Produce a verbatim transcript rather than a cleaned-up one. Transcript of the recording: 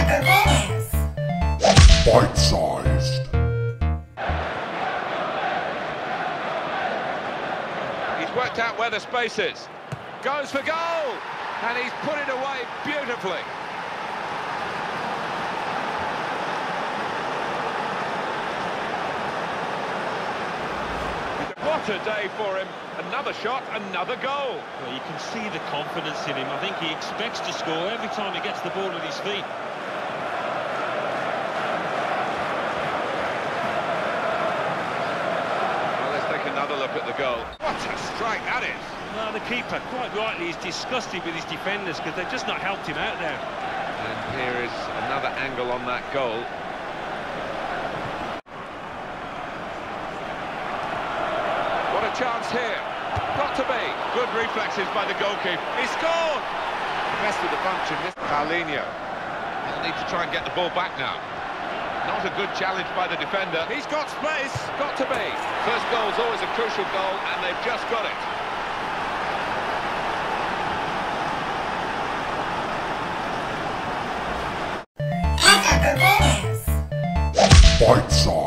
Gaikoku Gamers Bytesized. He's worked out where the space is. Goes for goal! And he's put it away beautifully. What a day for him. Another shot, another goal. Well, you can see the confidence in him. I think he expects to score every time he gets the ball at his feet. Well, let's take another look at the goal. What a strike that is. Well, the keeper, quite rightly, is disgusted with his defenders because they've just not helped him out there. And here is another angle on that goal. What a chance here. Got to be. Good reflexes by the goalkeeper. He scored! The best of the bunch in this. Paulinho. He'll need to try and get the ball back now. Not a good challenge by the defender. He's got space. Got to be. First goal's always a crucial goal, and they've just got it. Gaikoku Gamers Bytesized.